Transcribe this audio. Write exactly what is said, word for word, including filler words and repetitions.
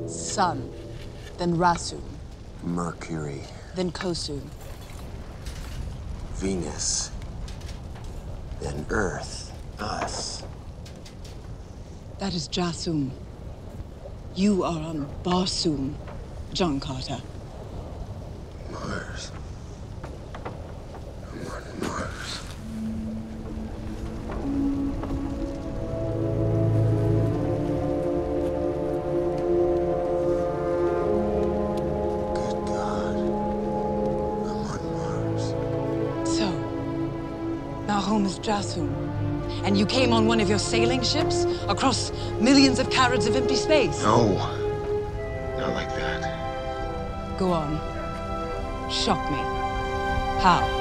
Sun, then Rasu, Mercury. then Kosu. Venus. Then Earth. Us. That is Jasum. You are on Barsum, John Carter. Mars. I'm on Mars. Good God. I'm on Mars. So, now home is Jasum. And you came on one of your sailing ships across millions of carats of empty space? No. Not like that. Go on. Shock me. How?